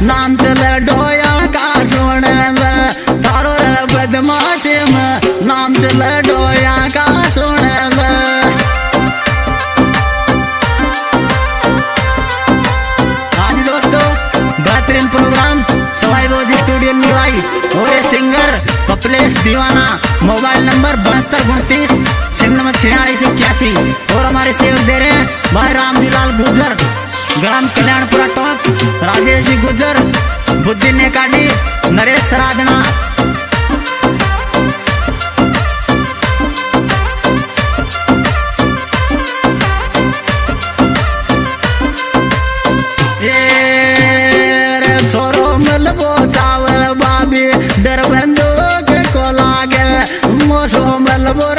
नाम चले डोया का सोने में तारो रे बदमाशी में नाम चले डोया का सोने में। आज दोस्तों बेहतरीन प्रोग्राम सवाई रोजी स्टूडियो निभाई और ये सिंगर कपिलेश दीवाना। मोबाइल नंबर 7229 और हमारे सेवक दे रहे हैं भाई रामजीलाल गुजर, ग्राम कल्याणपुरा टॉप, राजेश जी गुजर, बुद्धि नेकाडी, नरेश सराधना। छोरो मिलबो चावल बाबी डर बंदो के को लागे मोसो मिलबो